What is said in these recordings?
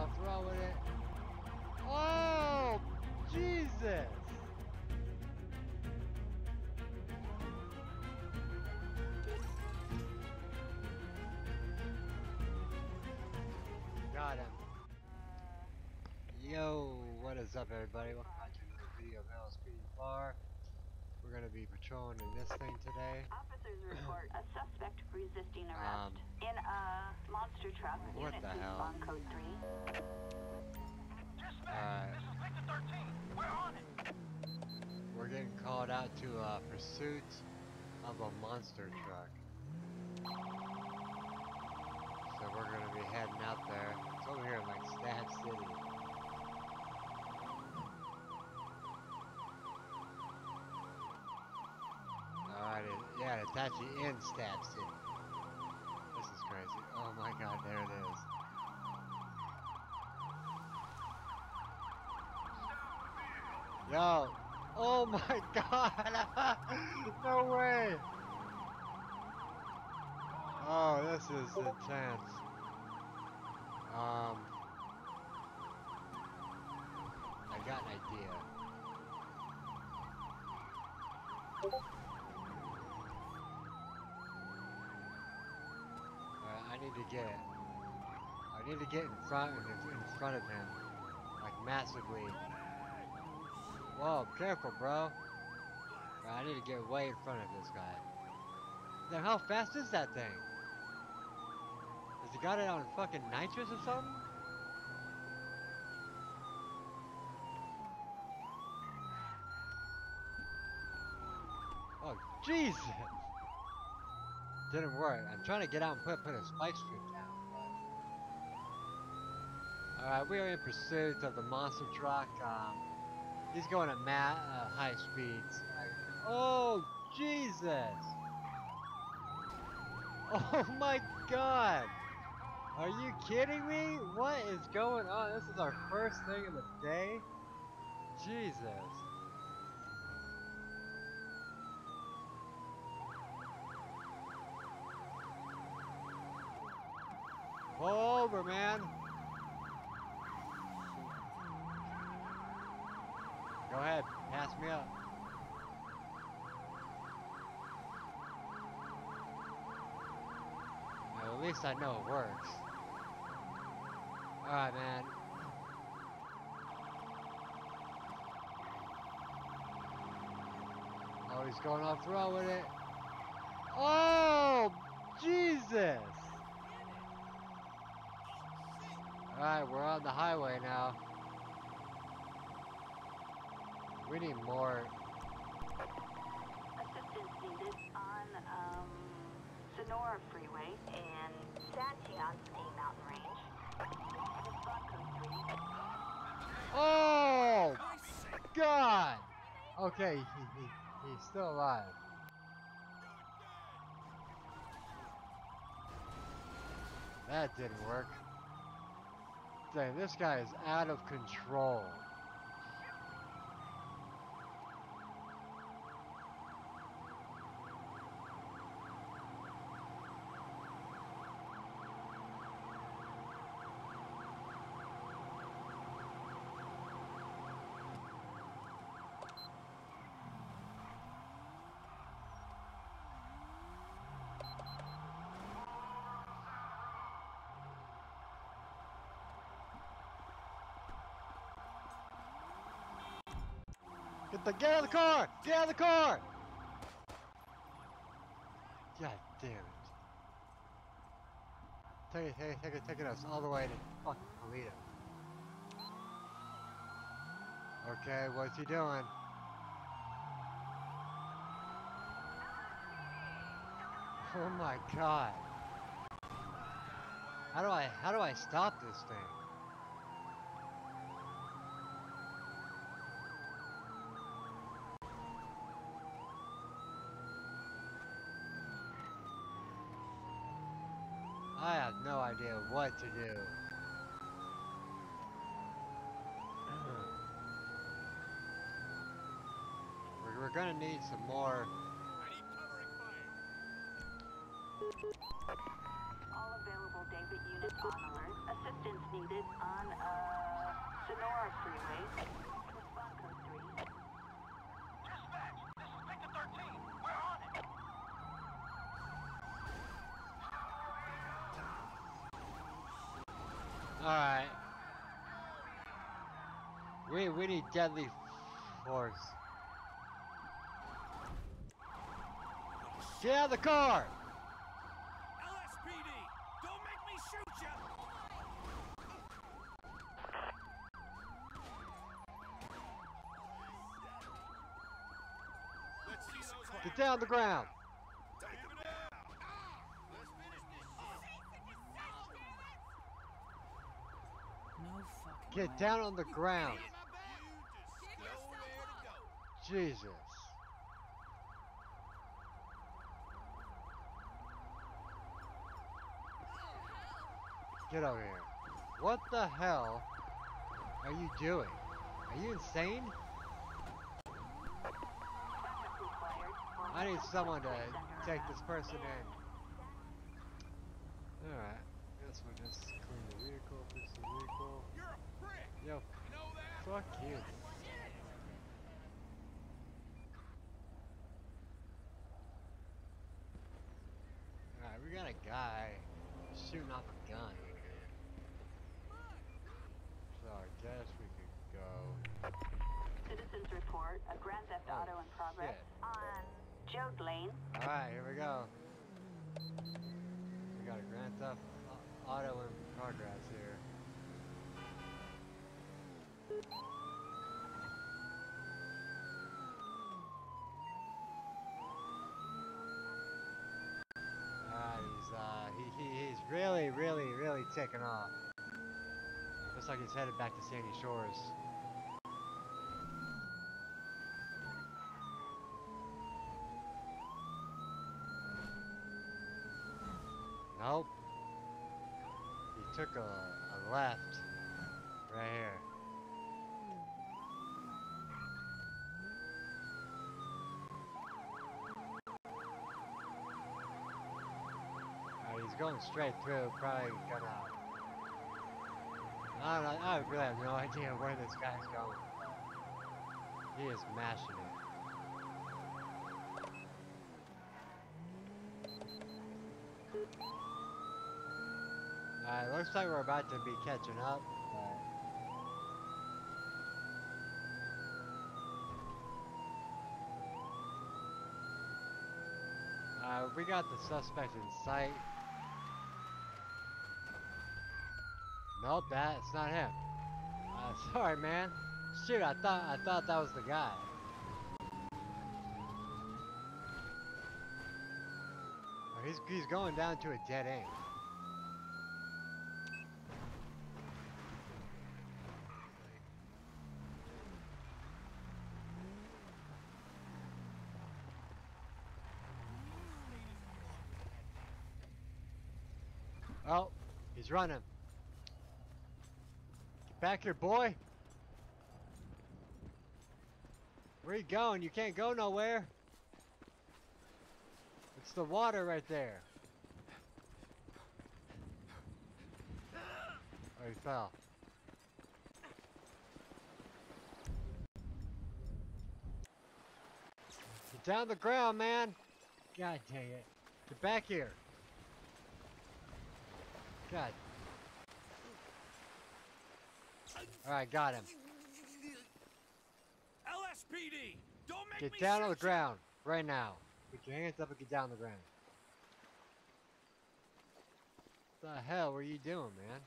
off the road with it. Oh, Jesus! Got him. Yo, what is up, everybody? Welcome back to another video of LSPD Bar. We're gonna be patrolling in this thing today. Officers report a suspect resisting arrest in a monster truck. What Unit the to hell? respond code 3. Alright. This is Victor 13. We're on it. We're getting called out to pursuit of a monster truck. So we're gonna be heading out there. It's over here in like Stab City. Alright, yeah, it's actually in Stab City. This is crazy. Oh my god, there it is. Yo! Oh my god! No way! Oh, this is intense. I got an idea. I need to get in front of him, like massively. Whoa, careful, bro. I need to get way in front of this guy. Then how fast is that thing? Has he got it on fucking nitrous or something? Oh, Jesus! Didn't work. I'm trying to get out and put a spike strip down. Alright, we are in pursuit of the monster truck. He's going at high speeds. Oh, Jesus! Oh my god! Are you kidding me? What is going on? This is our first thing of the day? Jesus. Pull over, man. Go ahead, pass me up. Well, at least I know it works. Alright, man. Oh, he's going off the road with it. Oh, Jesus! Alright, we're on the highway now. We need more. Assistance needed on Sonora Freeway and Santiago Mountain Range. Respond code 3. Oh, God! Okay, he's still alive. That didn't work. Dang, this guy is out of control. Get out of the car! Get out of the car! God damn it. Taking us all the way to fucking Toledo. Okay, what's he doing? Oh my god. How do I stop this thing? I have no idea what to do. We're gonna need some more. I need covering fire. All available David units on alert. Assistance needed on Park Freeway. Response code 3. Dispatch, this is Victor 13. We're on it. Alright. We need deadly force. Get out of the car! LSPD, don't make me shoot you! Let's see those Get down on the ground! Take him down! Let's finish this shit! No fucking Get down on the ground! You just nowhere to go. Jesus. Get over here. What the hell are you doing? Are you insane? Backup required. I need someone to take this person in. Alright. Guess we'll just clean the vehicle, fix the vehicle. You're a prick! Yo, You know that? fuck you. Alright, we got a guy shooting off a gun. So I guess we could go. Citizens report a Grand Theft Oh, Auto in progress shit. on Joke Lane. Alright, here we go. We got a Grand Theft Auto in progress here. He's really taking off. Looks like he's headed back to Sandy Shores. Nope. He took a left right here. He's going straight through, probably gonna... I really have no idea where this guy's going. He is mashing it. Alright, looks like we're about to be catching up, but... we got the suspect in sight. Nope, that's not him. Sorry, man. Shoot, I thought that was the guy. Oh, he's going down to a dead end. Oh, he's running. Get back here, boy. Where are you going? You can't go nowhere. It's the water right there. Oh, he fell. Get down on the ground, man. God dang it. Get back here. God. Alright, got him. LSPD, don't make Get me down on the shoot you! ground. Right now. Put your hands up and get down on the ground. What the hell were you doing, man?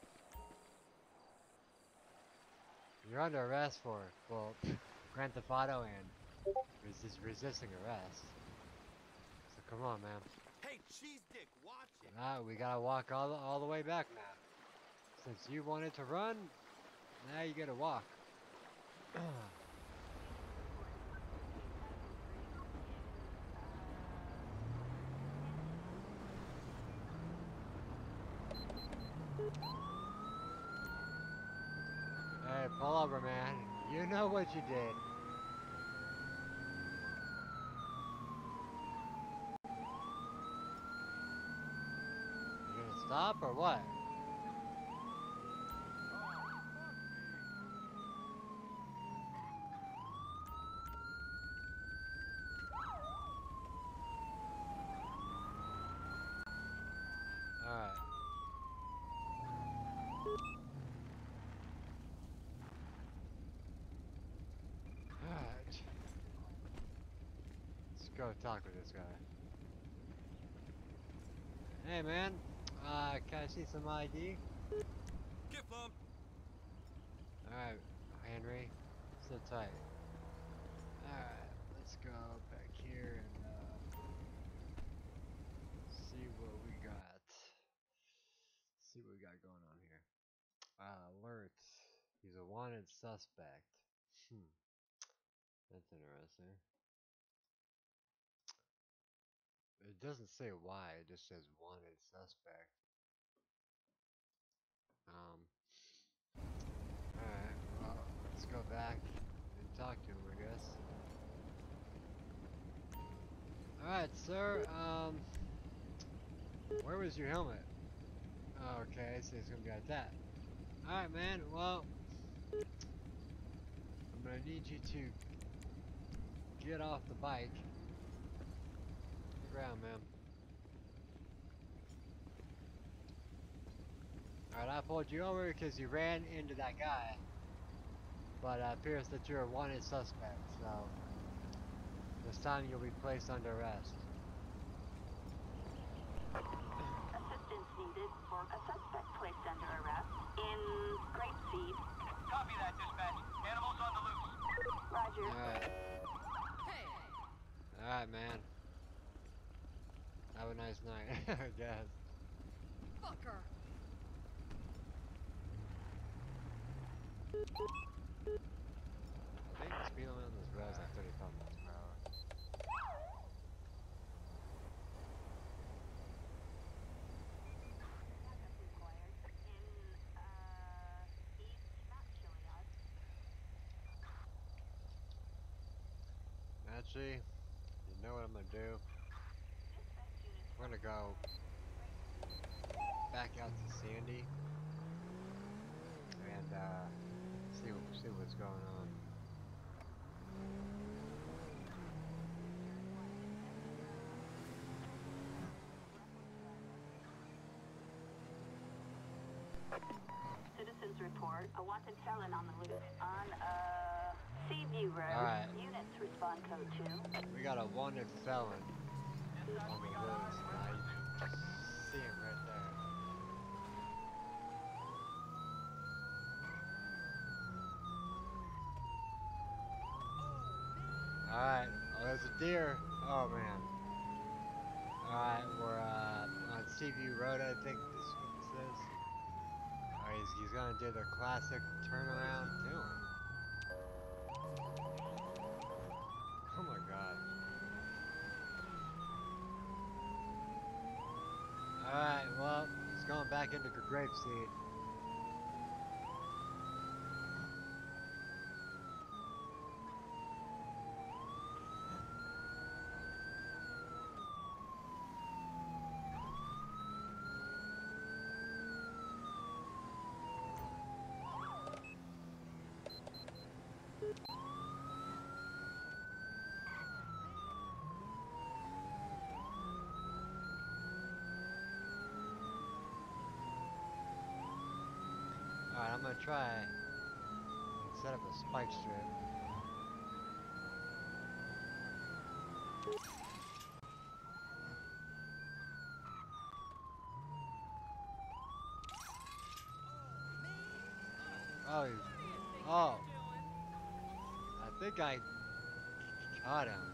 You're under arrest for, well, Grand Theft Auto and resisting arrest. So come on, man. Hey, cheese dick, watch it! We gotta walk all the way back now. Since you wanted to run, now you gotta walk. Hey, pull over, man. You know what you did. You gonna stop or what? go talk with this guy. Hey man, can I see some ID? Get bumped. Alright, Henry, sit tight. Alright, let's go back here and see what we got. See what we got going on here. Alert. He's a wanted suspect. That's interesting. It doesn't say why, it just says wanted suspect. Alright, well, let's go back and talk to him, I guess. Alright, sir, where was your helmet? Oh, okay, so it's gonna be like that. Alright, man, well, I'm gonna need you to get off the bike. Ground, man. Alright, I pulled you over because you ran into that guy. But it appears that you're a wanted suspect, so this time you'll be placed under arrest. Assistance needed for a suspect placed under arrest in Grapeseed. Copy that, dispatch. Animals on the loose. Roger. Alright. Alright, man. Have a nice night, I guess. Fucker. I think the speed limit on this road is like 35 miles per hour. Actually, you know what I'm gonna do? We're gonna go back out to Sandy and see what's going on. Citizens report a wanted felon on the loose on Seaview Road. Alright. Units respond code 2. We got a wanted felon on the loose. I see him right there. Alright, oh, there's a deer. Oh man. Alright, we're on Seaview Road, I think this is what this is. Alright, he's gonna do the classic turnaround doing. Oh my god. Alright, well, he's going back into Grapeseed. Alright, I'm gonna try and set up a spike strip. Oh, oh. I think I caught him.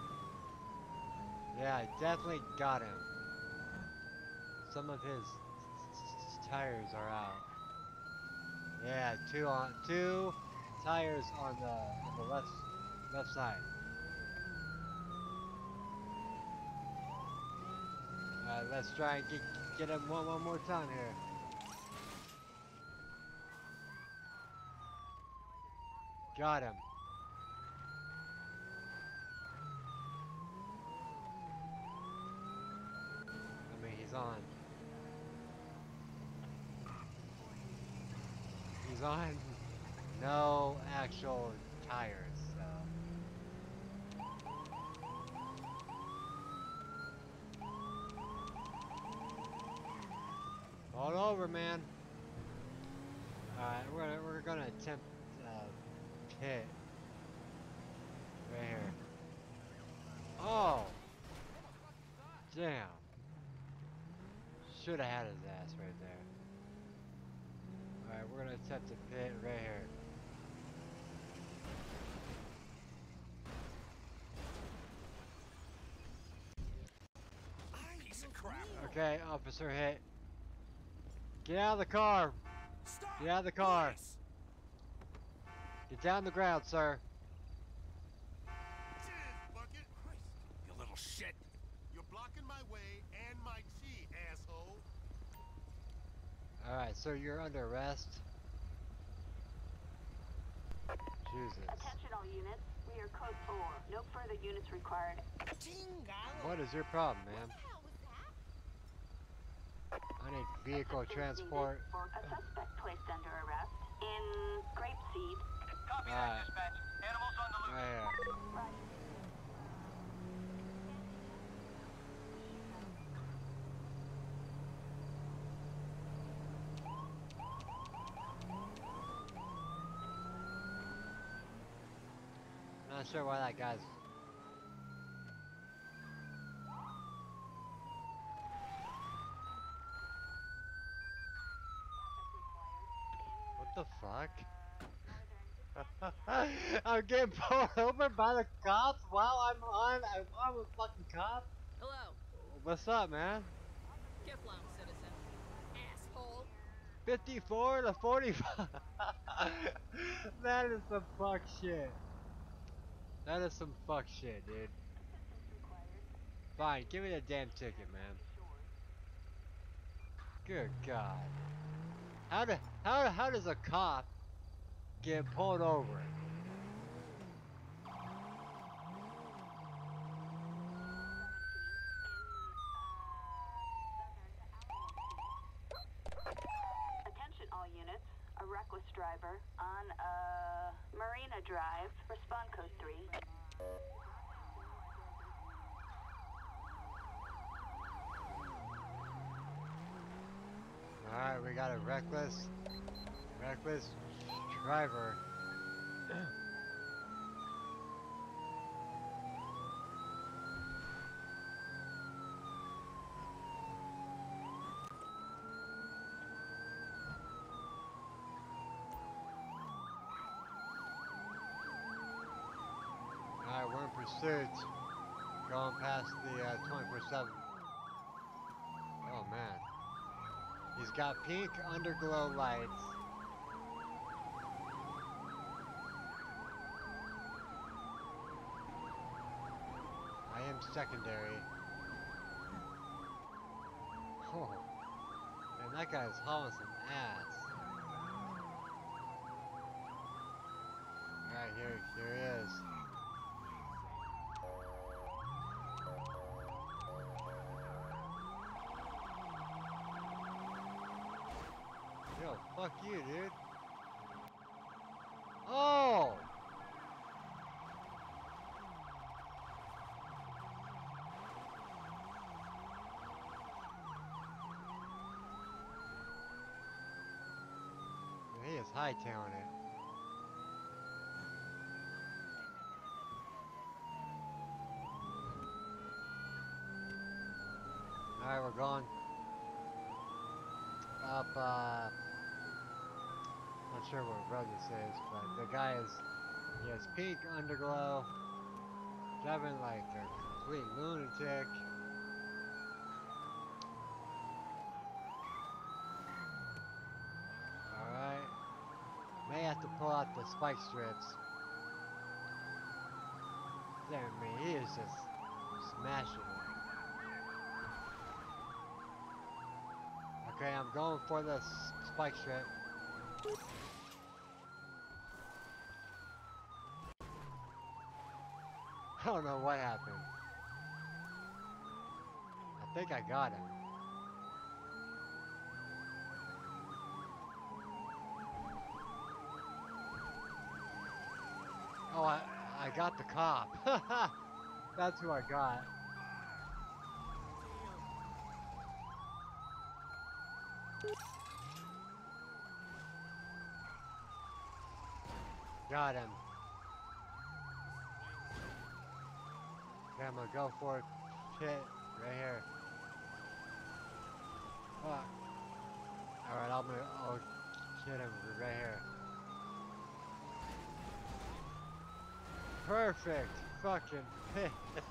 Yeah, I definitely got him. Some of his tires are out. Yeah, two tires on the left side. Alright, let's try and get him one more time here. Got him. I mean, he's on. He's on no actual tires, so. Hold over, man. Alright, we're gonna attempt pit right here. Oh! Damn. Should have had his ass right there. Alright, we're gonna attempt to pit right here. Piece of crap. Okay, officer hit. Get out of the car! Stop. Get out of the car! Please. Get down the ground, sir. Cheers, Bucket. Christ, you little shit. You're blocking my way and my chi, asshole. Alright, so you're under arrest. Jesus. Attention all units. We are code 4. No further units required. What is your problem, ma'am? I need vehicle Assistance transport. needed for a suspect placed under arrest in Grapeseed. Copy Alright. that, dispatch. Animals on the loose. Right here. Right. Not sure why that guy's. What the fuck? I'm getting pulled over by the cops while I'm a fucking cop? Hello. What's up, man? Kiflam, citizen. Asshole. 54 to 45. That is some fuck shit. That is some fuck shit, dude. Fine, give me the damn ticket, man. Good God. How does a cop get pulled over? Attention all units. A reckless driver on Marina Drive. Respond code 3. Alright, we got a reckless driver. Alright, we're in pursuit. Going past the 24/7. Oh man. He's got pink underglow lights. I am secondary. Oh. Man, that guy's hauling some ass. Alright, here he is. Yo, fuck you, dude. Oh! He is hightailing it. Alright, we're going up, not sure what road this is, but the guy he has pink underglow, driving like a complete lunatic. Alright. May have to pull out the spike strips. Damn, I mean, he is just smashing it. Okay, I'm going for the spike strip. I don't know what happened. I think I got him. Oh, I got the cop. That's who I got. Got him. Okay, I'm gonna go for it. Shit, right here. Fuck. Alright, I'll hit him right here. Perfect! Fucking hit.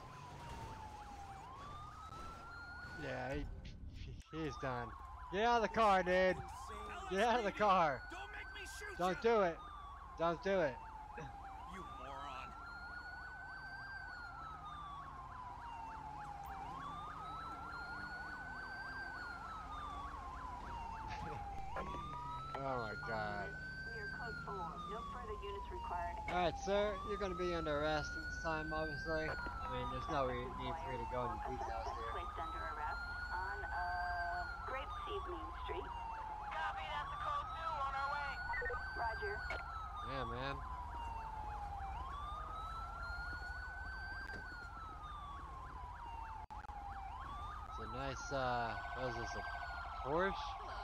Yeah, he's done. Get out of the car, dude! Get out of the car! Don't make me shoot Don't you! do it! Don't do it! You moron. Oh my god. We are code 4. No further units required. Alright, sir, you're gonna be under arrest at this time, obviously. I mean, there's no need for you to go into details here. Placed under arrest on, Grapeseed Main Street. Copy, that's the code 2 on our way. Roger. Yeah, man. It's a nice, what is this, a Porsche?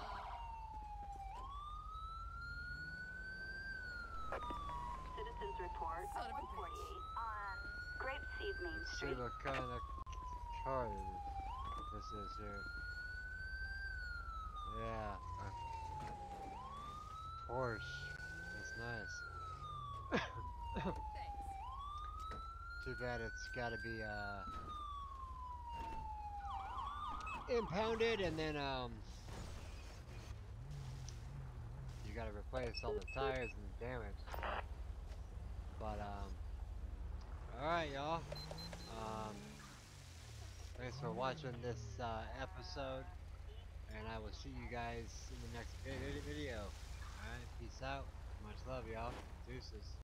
Citizens report Son at of a 148 on Grapeseed Main Let's see Street. what kind of car this is here. Yeah, a Porsche. That's nice. Thanks. Too bad it's gotta be, impounded and then, you gotta replace all the tires and the damage. But, alright, y'all. Thanks for watching this, episode. And I will see you guys in the next video. Alright, peace out. Much love, y'all. Deuces.